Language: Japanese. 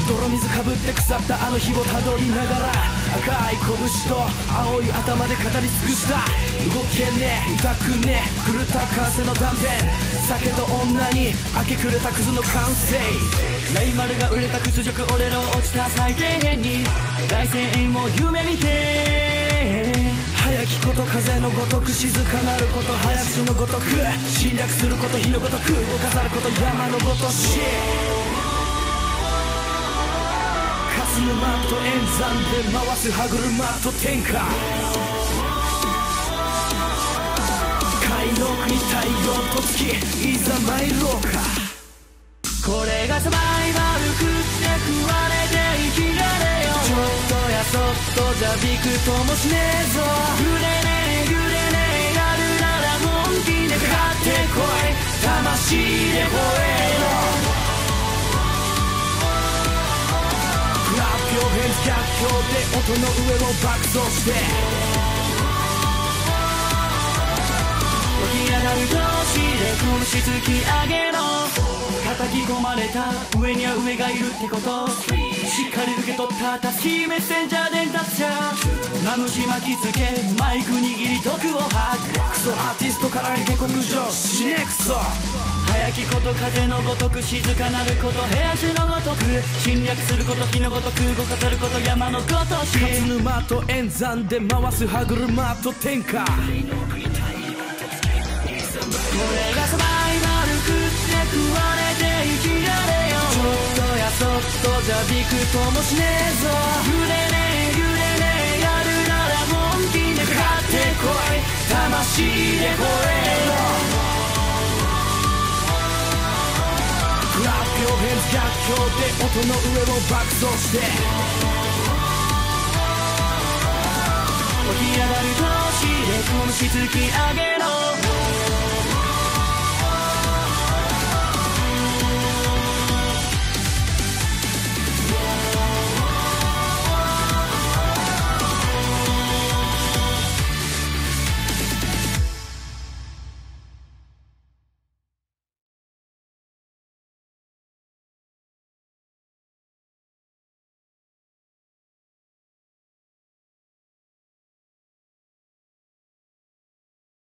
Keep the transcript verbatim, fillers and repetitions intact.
泥水かぶって腐ったあの日をたどりながら赤い拳と青い頭で語り尽くした動けねえ痛くねえ狂った風の断片酒と女に明け暮れたクズの完成ライマルが売れた屈辱俺の落ちた最低限に大戦も夢見て早きこと風のごとく静かなること早口のごとく侵略すること火のごとく動かざること山のごとし霞むマット演算で回す歯車と天下海の国太陽と月いざ参ろうかこれがサバイバル食って食われて生きられよちょっとやそっとじゃびくともしねえぞぐれねえぐれねえやるなら本気でかかってこい魂で吠えろクラップヨーヘンズ逆境で音の上を爆走して起き上がる同士で拳突き上げろ叩き込まれた上には上がいるってことしっかり受け取ったたしメッセンジャー伝達者名主巻きつけマイク握り毒を吐くクソアーティストから下克上死ねクソ早きこと風のごとく静かなること部屋中のごとく侵略すること火のごとく動かせること山のごとし勝沼と演算で回す歯車と天下これがサバイバル食って食われて生きられよちょっとやそっとじゃびくともしねえぞ揺れねえ揺れねえやるなら本気でかかってこい魂で吠えろクラップヨーヘンズ逆境で音の上を爆走して起き上がる同士で拳突き上げろ